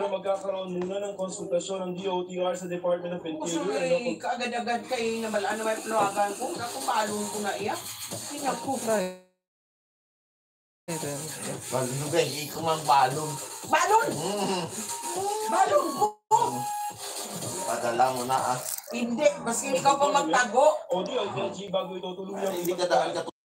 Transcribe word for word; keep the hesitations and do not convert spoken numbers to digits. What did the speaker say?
na magkakaroon muna ng konsultasyon ng D O T R sa Department of Gusto Interior. mo eh, kaagad-agad kayo na malaan na may panawagan ko. Naku, palong ko na iya. Tingnan ko. Balong ka, hindi ko mang balong. Balon! Mm. Balon ko! Padala mo na ah. Hindi, maski ikaw pa magtago. O D O T R bago ito tuluyan. Hindi ka daan ka